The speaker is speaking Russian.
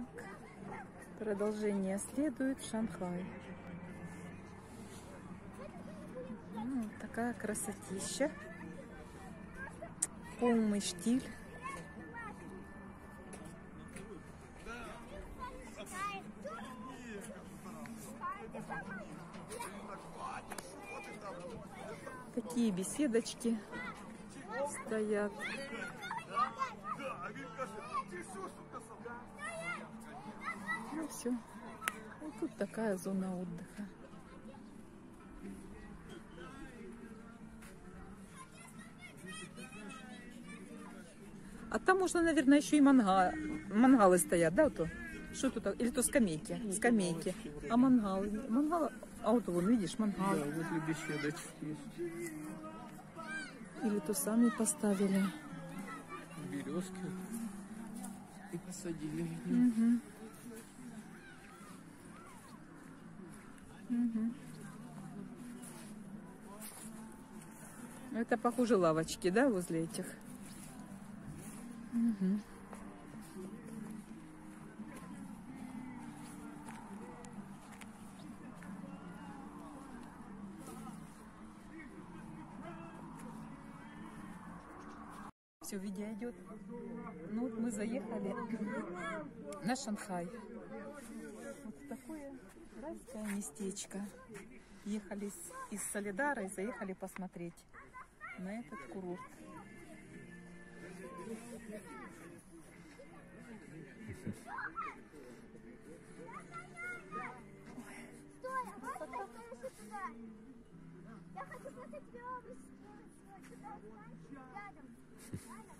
Продолжение следует в Шанхай. Ну, такая красотища. Полный штиль. Такие беседочки стоят. Ну все. Вот тут такая зона отдыха. А там можно, наверное, еще и мангалы стоят, да, то? Что тут? Или то скамейки? Скамейки. А мангалы? Мангалы? А вот вон, видишь, мангал. Да, возле беседочки есть. Или то сами поставили. Березки. И посадили. Угу. Угу. Это похоже лавочки, да, возле этих? Угу. Все, видео идет. Ну вот мы заехали на Шанхай. Вот такое райское местечко. Ехали из Солидара и заехали посмотреть на этот курорт. Стой, а можно я полежу туда? Я хочу посмотреть область. Рядом.